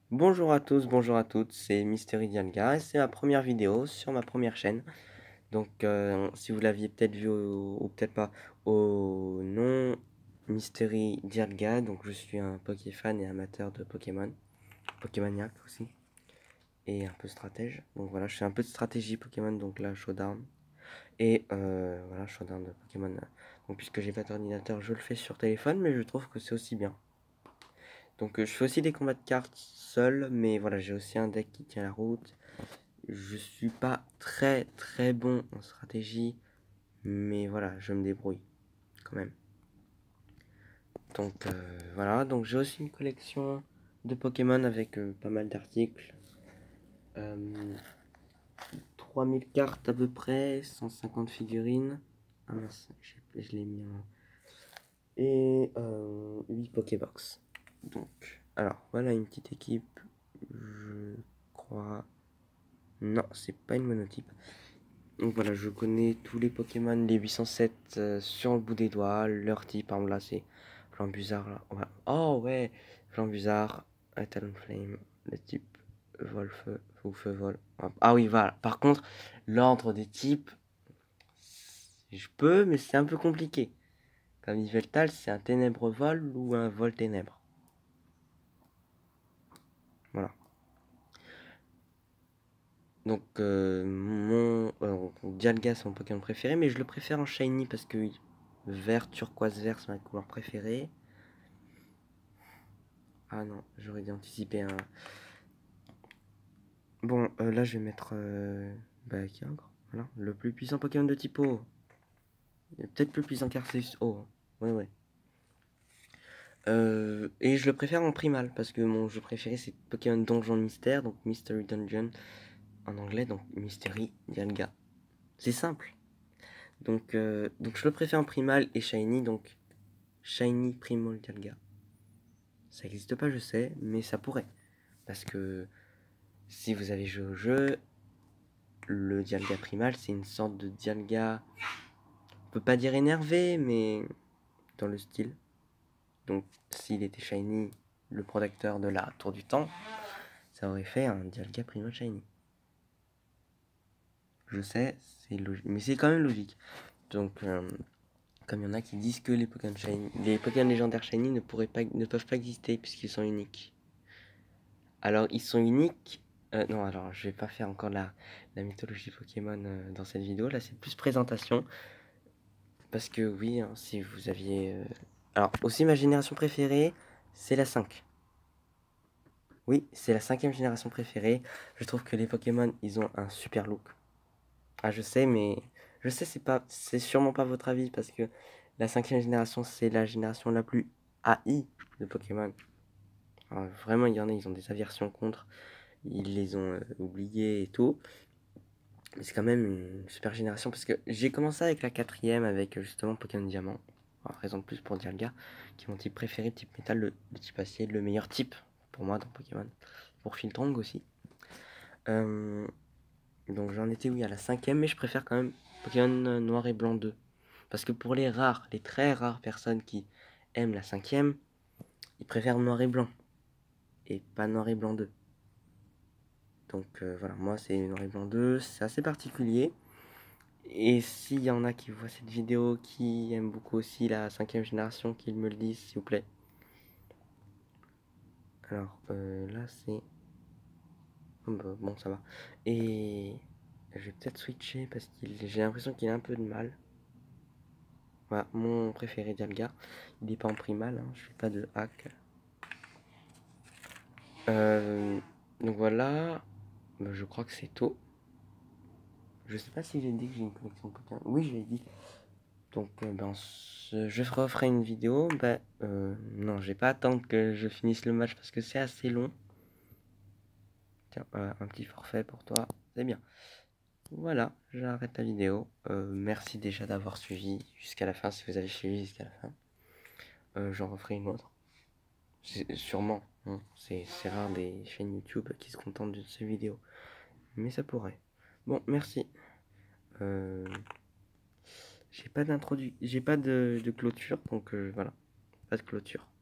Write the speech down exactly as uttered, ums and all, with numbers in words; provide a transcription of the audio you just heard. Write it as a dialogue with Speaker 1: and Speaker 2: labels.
Speaker 1: Bonjour à tous, bonjour à toutes, c'est Mystery Dialga et c'est ma première vidéo sur ma première chaîne. Donc euh, si vous l'aviez peut-être vu ou, ou peut-être pas au nom Mystery Dialga, donc je suis un Pokéfan et amateur de Pokémon, Pokémaniac aussi, et un peu stratège. Donc voilà, je fais un peu de stratégie Pokémon, donc là Showdown. Et euh, voilà, Showdown de Pokémon. Donc puisque j'ai pas d'ordinateur, je le fais sur téléphone, mais je trouve que c'est aussi bien. Donc euh, je fais aussi des combats de cartes seul, mais voilà, j'ai aussi un deck qui tient la route. Je suis pas très très bon en stratégie, mais voilà, je me débrouille quand même. Donc euh, voilà, donc j'ai aussi une collection de Pokémon avec euh, pas mal d'articles. Euh, trois mille cartes à peu près, cent cinquante figurines. Ah mince, je l'ai mis en... Et euh, huit Pokébox. Donc, alors voilà une petite équipe. Je crois... Non, c'est pas une monotype. Donc voilà, je connais tous les Pokémon, les huit cent sept euh, sur le bout des doigts. Leur type, par exemple là, c'est Flambuzard. Là. Ouais. Oh ouais, Flambuzard, Talonflame, le type Vol-Feu ou Feu-Vol. Ah oui, voilà. Par contre, l'ordre des types, je peux, mais c'est un peu compliqué. Comme Yveltal, c'est un Ténèbre-Vol ou un Vol-Ténèbre. Voilà. Donc, euh, mon euh, Dialga, c'est mon Pokémon préféré, mais je le préfère en Shiny parce que oui, vert, turquoise, vert, c'est ma couleur préférée. Ah non, j'aurais dû anticiper un. Bon, euh, là, je vais mettre. Euh... Bah, qui encore voilà. Le plus puissant Pokémon de type eau. Peut-être plus puissant qu'Arceus eau. Ouais, ouais. Euh, et je le préfère en primal parce que mon jeu préféré c'est Pokémon Donjon Mystère, donc Mystery Dungeon en anglais, donc Mystery Dialga. C'est simple. Donc, euh, donc je le préfère en primal et shiny, donc Shiny Primal Dialga. Ça n'existe pas, je sais, mais ça pourrait. Parce que si vous avez joué au jeu, le Dialga Primal, c'est une sorte de Dialga, on peut pas dire énervé, mais dans le style. Donc s'il était shiny, le protecteur de la tour du temps, ça aurait fait un Dialga Primal Shiny. Je sais, c'est logique, mais c'est quand même logique. Donc, euh, comme il y en a qui disent que les Pokémon Shiny, les Pokémon légendaires Shiny ne, pourraient pas, ne peuvent pas exister puisqu'ils sont uniques. Alors, ils sont uniques. Euh, non, alors, je vais pas faire encore la, la mythologie Pokémon euh, dans cette vidéo. Là, c'est plus présentation. Parce que, oui, hein, si vous aviez. Euh... Alors, aussi, ma génération préférée, c'est la cinq. Oui, c'est la cinquième génération préférée. Je trouve que les Pokémon, ils ont un super look. Ah, je sais, mais. Je sais, c'est pas, c'est sûrement pas votre avis parce que la cinquième génération, c'est la génération la plus haïe de Pokémon. Alors, vraiment, il y en a, ils ont des aversions contre. Ils les ont euh, oubliés et tout. Mais c'est quand même une super génération parce que j'ai commencé avec la quatrième avec euh, justement Pokémon Diamant. Alors, raison de plus pour Dialga, qui est mon type préféré, type métal, le, le type acier, le meilleur type pour moi dans Pokémon. Pour Filtrong aussi. Euh, donc j'en étais oui à la cinquième, mais je préfère quand même Pokémon Noir et Blanc deux. Parce que pour les rares, les très rares personnes qui aiment la cinquième, ils préfèrent Noir et Blanc. Et pas Noir et Blanc deux. Donc euh, voilà, moi c'est Noir et Blanc deux, c'est assez particulier. Et s'il y en a qui voient cette vidéo, qui aiment beaucoup aussi la cinquième génération, qu'ils me le disent s'il vous plaît. Alors euh, là c'est... Oh, bah, bon ça va. Et je vais peut-être switcher parce que j'ai l'impression qu'il a un peu de mal. Voilà, mon préféré Dialga. Il n'est pas en primal, hein, je fais pas de hack. Euh, donc voilà, bah, je crois que c'est tout. Je sais pas si j'ai dit que j'ai une collection Pokémon. Oui, je l'ai dit. Donc euh, ben, je referai une vidéo. Ben, euh, non, je vais pas attendre que je finisse le match parce que c'est assez long. Tiens, euh, un petit forfait pour toi, c'est bien. Voilà, j'arrête la vidéo. Euh, merci déjà d'avoir suivi jusqu'à la fin, si vous avez suivi jusqu'à la fin. Euh, J'en referai une autre. Sûrement, hein. C'est rare des chaînes YouTube qui se contentent de ces vidéos. Mais ça pourrait. Bon, merci. Euh, j'ai pas d'introduction, j'ai pas de, de clôture, donc euh, voilà, pas de clôture.